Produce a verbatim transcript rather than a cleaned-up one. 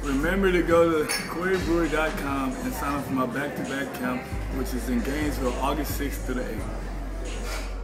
Remember to go to quarry brewer dot com and sign up for my back-to-back camp, which is in Gainesville, August sixth through the eighth.